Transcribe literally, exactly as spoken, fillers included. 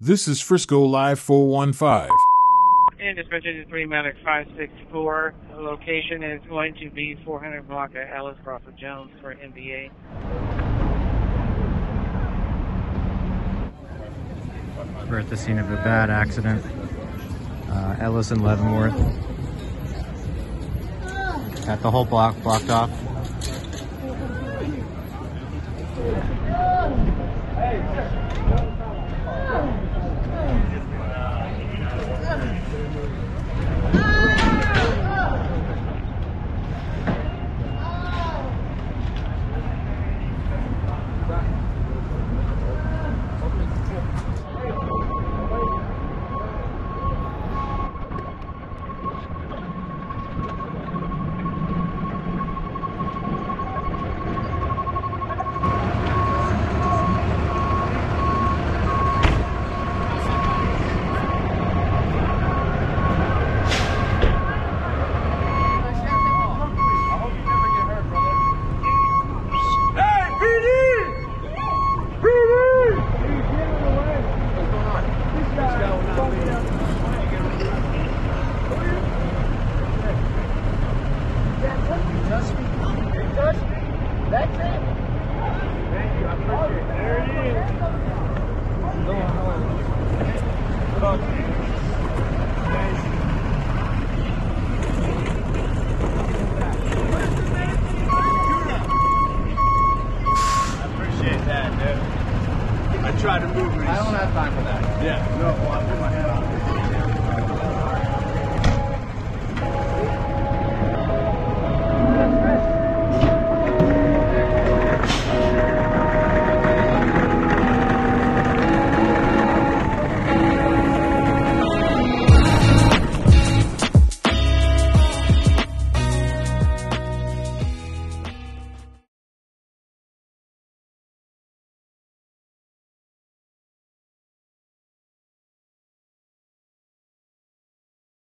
This is Frisco Live four one five. And dispatcher to three Medic five six four. The location is going to be four hundred block of Ellis Crawford Jones for N B A. We're at the scene of a bad accident. Uh, Ellis and Leavenworth. Got the whole block blocked off. I tried to move it. I don't have time for that. Yeah. No, well, I put my hand